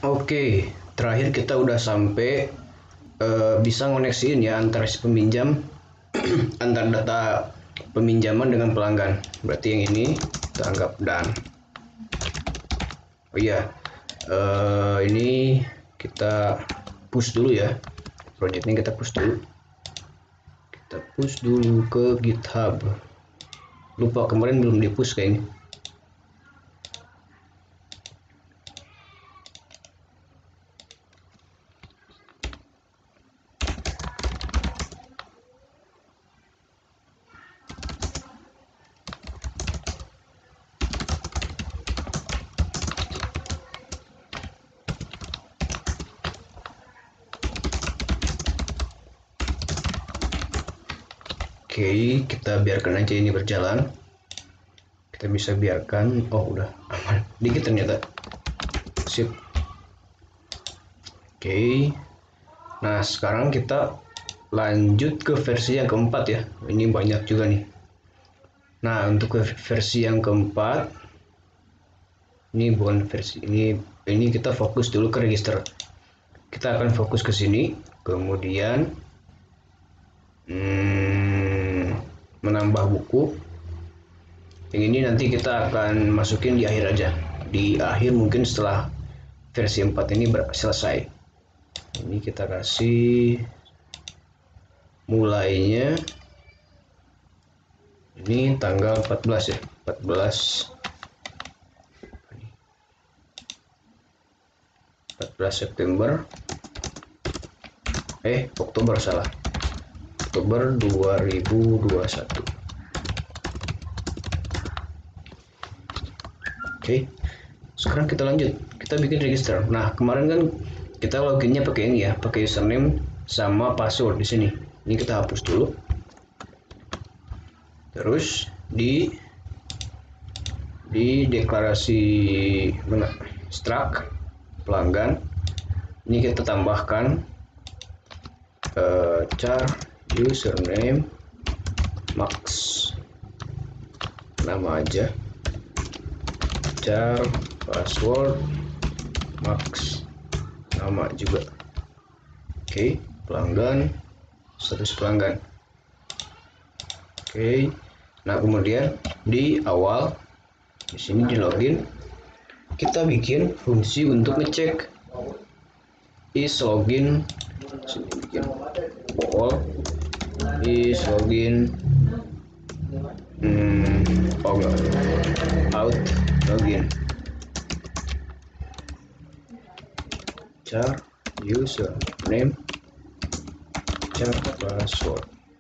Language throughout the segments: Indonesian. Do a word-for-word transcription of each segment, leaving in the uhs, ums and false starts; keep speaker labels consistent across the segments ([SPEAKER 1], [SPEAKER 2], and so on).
[SPEAKER 1] Oke, terakhir kita udah sampai uh, bisa ngoneksiin ya antara si peminjam antar data peminjaman dengan pelanggan. Berarti yang ini kita anggap done. Oh iya, uh, ini kita push dulu ya. Projectnya kita push dulu. Kita push dulu ke GitHub. Lupa kemarin belum di push kayaknya. Oke, kita biarkan aja ini berjalan. Kita bisa biarkan. Oh, udah aman. Dikit ternyata. Sip. Oke. Nah, sekarang kita lanjut ke versi yang keempat ya. Ini banyak juga nih. Nah, untuk ke versi yang keempat, ini bukan versi ini. Ini kita fokus dulu ke register. Kita akan fokus ke sini. Kemudian Hmm, menambah buku. Yang ini nanti kita akan masukin di akhir aja. Di akhir mungkin setelah versi empat ini selesai. Ini kita kasih mulainya. Ini tanggal empat belas ya. empat belas empat belas September. Eh, Oktober salah. Oktober dua ribu dua puluh satu. Oke, sekarang kita lanjut. Kita bikin register. Nah, kemarin kan kita loginnya pakai ini ya, pakai username sama password di sini. Ini kita hapus dulu. Terus di di deklarasi mana? Struct pelanggan. Ini kita tambahkan uh, char username max, nama aja, char password max, nama juga. Oke, pelanggan, status pelanggan. Oke, nah kemudian di awal di sini di login kita bikin fungsi untuk ngecek is login. Sini bikin all is login hmm, oh out login char username char password.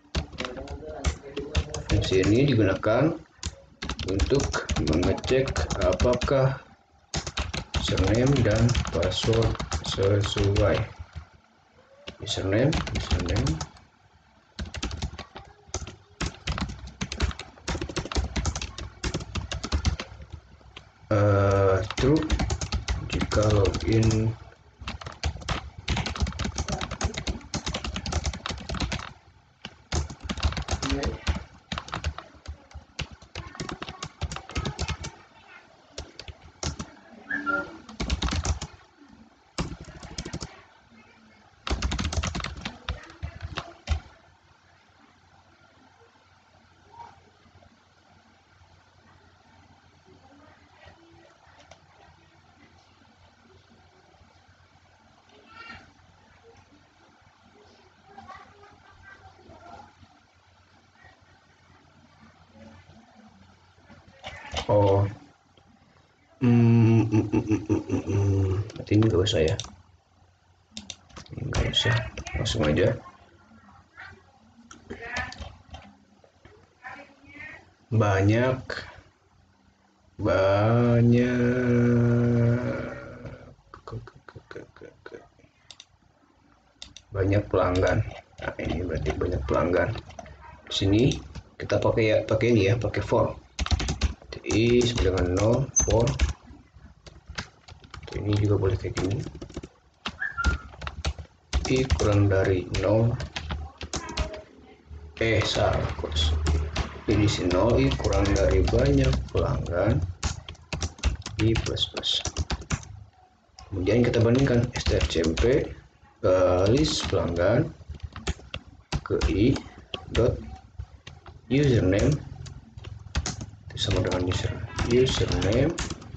[SPEAKER 1] Fungsi ini digunakan untuk mengecek apakah username dan password sesuai. Username username uh, true jika login oh hmm, hmm, hmm, hmm, hmm, hmm. Berarti ini nggak usah ya, ini nggak usah, langsung aja. Banyak banyak banyak pelanggan. Nah, ini berarti banyak pelanggan. Di sini kita pakai ya, pakai ini ya, pakai for. I sama dengan nol for. Ini juga boleh kayak gini. I kurang dari nol. Eh salah kos. Ini si nol I kurang dari banyak pelanggan. I plus plus. Kemudian kita bandingkan strcmp uh, list pelanggan ke i dot username itu sama dengan user username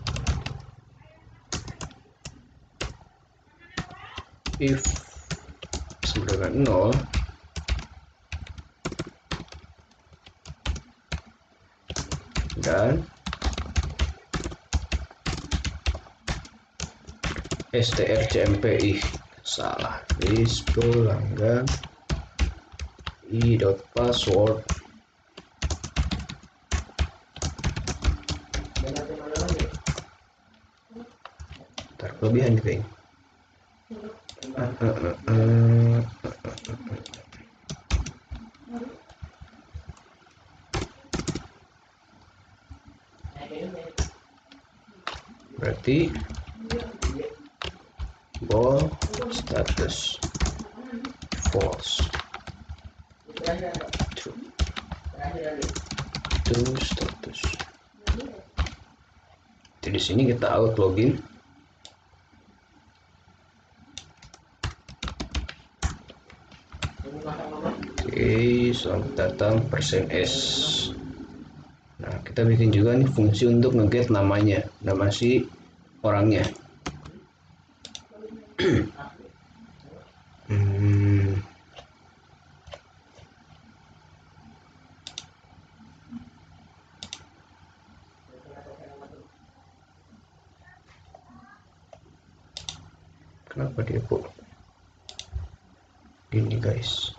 [SPEAKER 1] if sama dengan nol dan strcmpi salah list pelanggan i dot password ntar kelebihan juga ini uh, uh, uh, uh. berarti ball status false true true status. Jadi di sini kita out login. Oke, selamat datang persen s. Nah, kita bikin juga nih fungsi untuk nge-get namanya, nama si orangnya. hmm. Kenapa dia kok gini guys?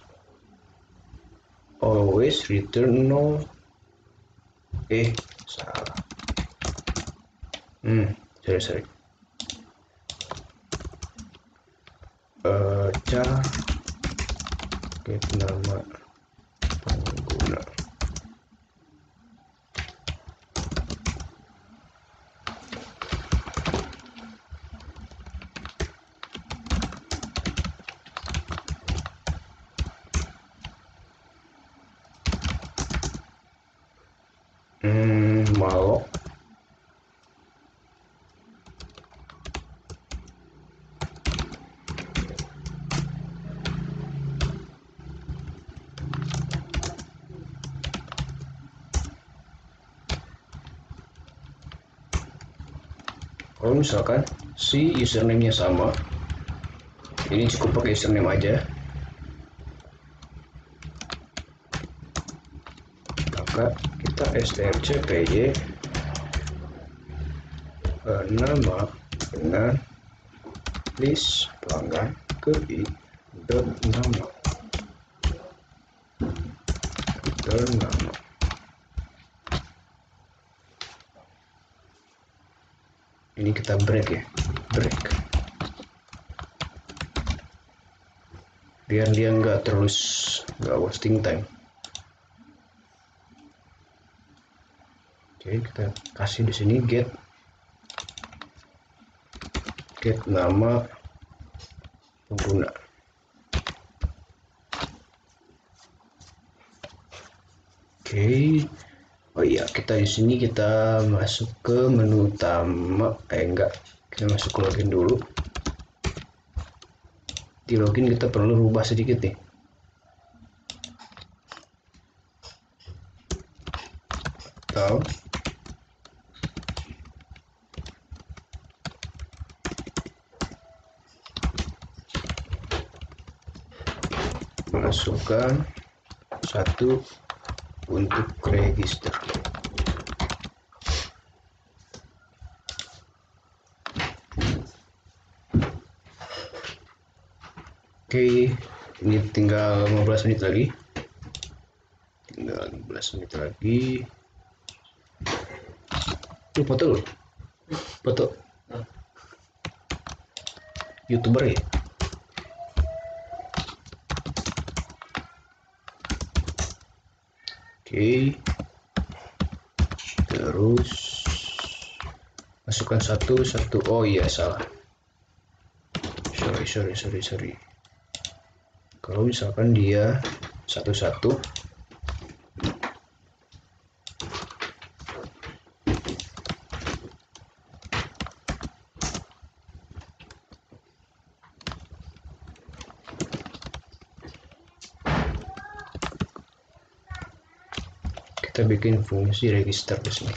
[SPEAKER 1] Always return no. Eh, salah. Hmm, sorry sorry. Baca get nama pengguna. Hmm, mau kalau misalkan si username-nya sama, ini cukup pakai username aja, maka kita strcpy uh, nama dengan list pelanggan ke i dot nama dan nama. Ini kita break ya, break biar dia nggak terus nggak wasting time. Oke, kita kasih di sini get get nama pengguna. Oke, oh iya, kita di sini kita masuk ke menu utama. Eh enggak, kita masuk ke login dulu. Di login kita perlu rubah sedikit nih. Tahu? Masukkan satu untuk register. Oke, ini tinggal lima belas menit lagi. Tinggal lima belas menit lagi. Tuh foto loh. Foto. YouTuber ya? Oke. Terus masukkan satu satu. Oh iya, salah. Sorry, sorry, sorry, sorry. Kalau misalkan dia satu-satu, Kita bikin fungsi register di sini.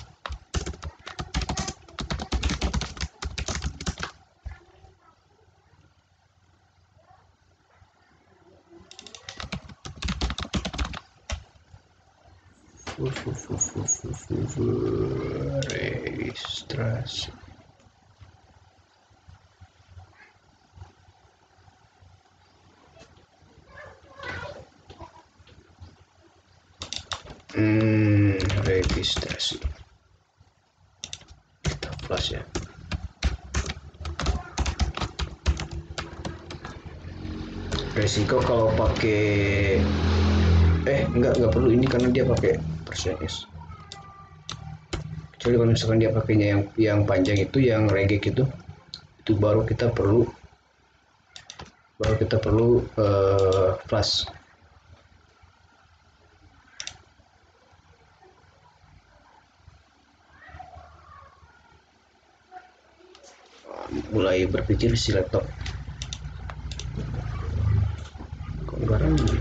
[SPEAKER 1] Registrasi. Hmm, registrasi. Kita flash ya. Resiko kalau pakai eh enggak enggak perlu ini karena dia pakai persen s. Kecuali kalau misalkan dia pakainya yang yang panjang itu, yang reggae itu, itu baru kita perlu baru kita perlu uh, flash. Mulai berpikir si laptop. Kok barang ini?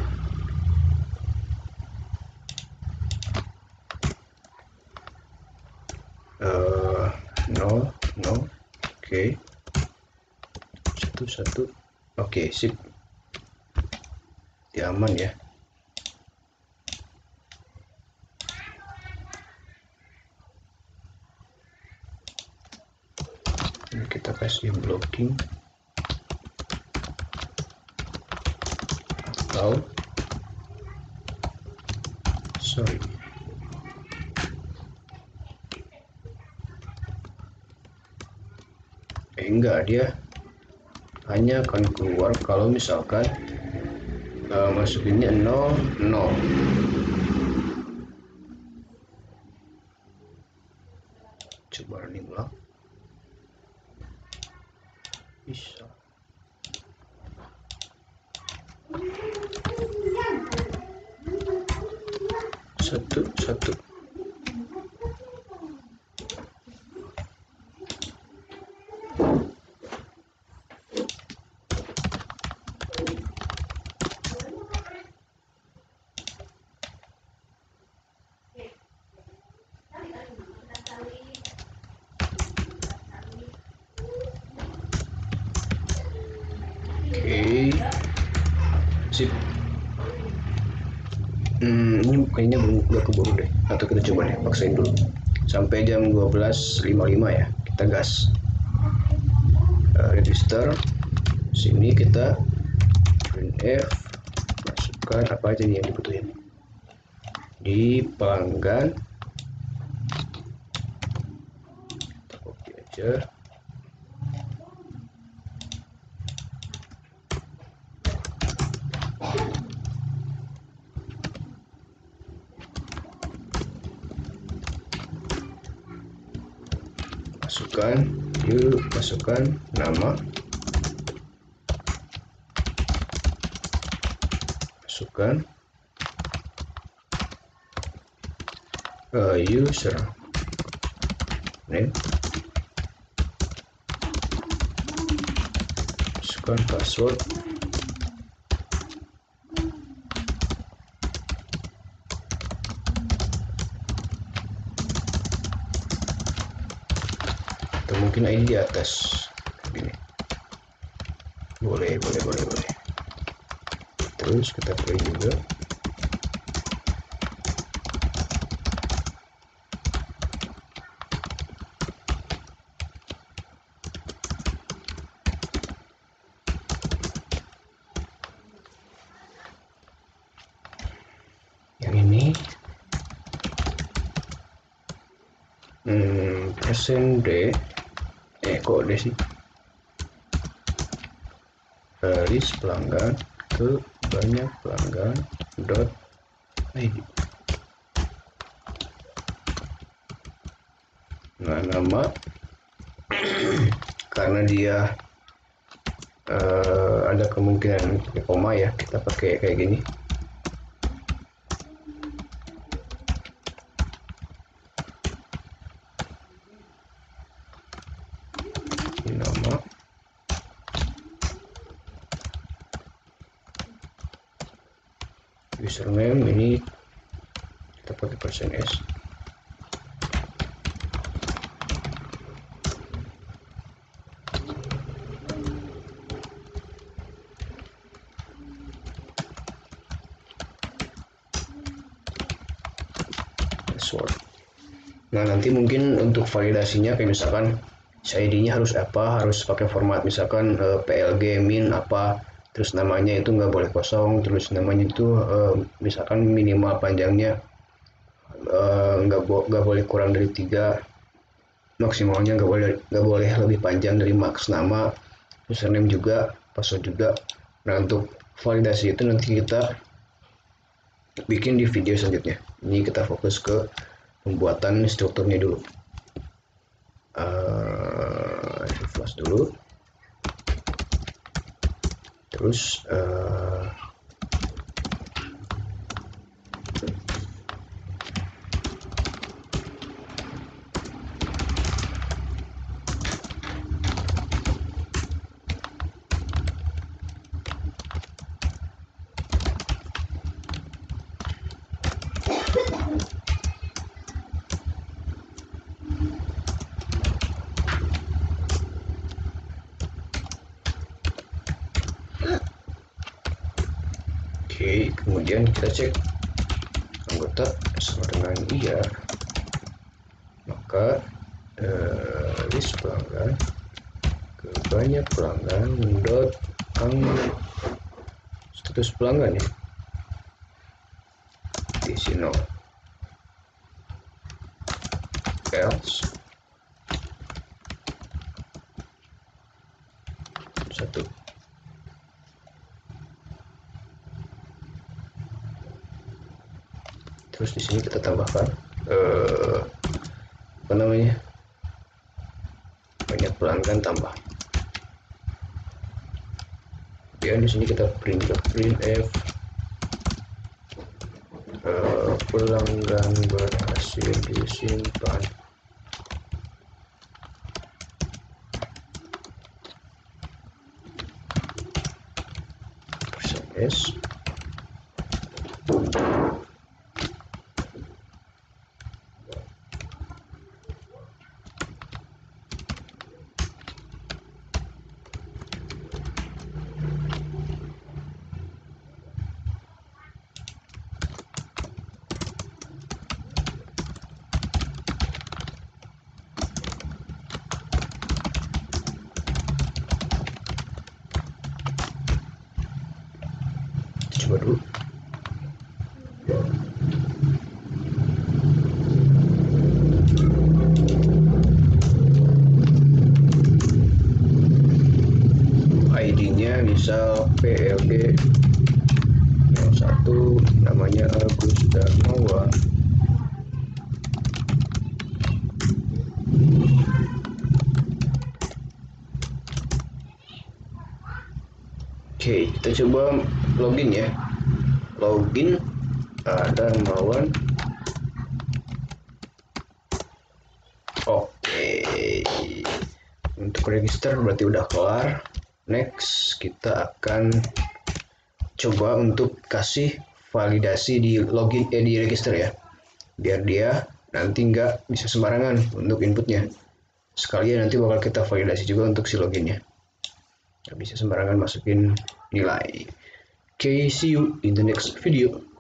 [SPEAKER 1] Uh, no, no, oke, okay. satu satu, oke, okay, sip, dia aman ya. Ini kita kasih blocking atau sorry eh enggak, dia hanya akan keluar kalau misalkan uh, masukinnya nol nol. Coba running ulang, bisa. Satu satu. Oke, sip. Hmm, ini kayaknya belum nggak keburu deh. Atau kita coba deh, paksain dulu. Sampai jam dua belas lima puluh lima ya, kita gas. Uh, register. Sini kita printf, masukkan apa aja nih yang dibutuhin. Di pelanggan, kita copy aja. Masukkan, yuk masukkan nama, masukkan uh, user name, masukkan password, atau mungkin I D di atas gini. Boleh, boleh, boleh, boleh. Terus kita play juga. Yang ini hmm, persen D, eh kok D sih, uh, list pelanggan ke banyak pelanggan dot id. Nah, nama karena dia uh, ada kemungkinan pakai koma ya, kita pakai kayak gini. Ini nama, username ini kita pakai persen S. Password. Nah, nanti mungkin untuk validasinya kayak misalkan I D-nya harus apa, harus pakai format misalkan uh, P L G min apa, terus namanya itu nggak boleh kosong, terus namanya itu uh, misalkan minimal panjangnya nggak uh, bo nggak boleh kurang dari tiga, maksimalnya nggak boleh nggak boleh lebih panjang dari max nama, username juga, password juga. Nah, untuk validasi itu nanti kita bikin di video selanjutnya. Ini kita fokus ke pembuatan strukturnya dulu. Uh, flash dulu, terus uh, Oke, kemudian kita cek anggota sama dengan iya, maka eh, list pelanggan ke banyak pelanggan dot ang status pelanggan ya di sini else satu. Terus di sini kita tambahkan eh, apa namanya, banyak pelanggan tambah. Kemudian di sini kita print ke printf eh, pelanggan berhasil disimpan. Persen S. Coba dulu. I D-nya misal P L G nol satu, namanya Agus Darmawan. Oke, kita coba login ya. Login ada Darmawan. Oke, untuk register berarti udah kelar. Next kita akan coba untuk kasih validasi di login eh di register ya, biar dia nanti nggak bisa sembarangan untuk inputnya. Sekalian nanti bakal kita validasi juga untuk si loginnya, nggak bisa sembarangan masukin nilai. Okay, see you in the next video.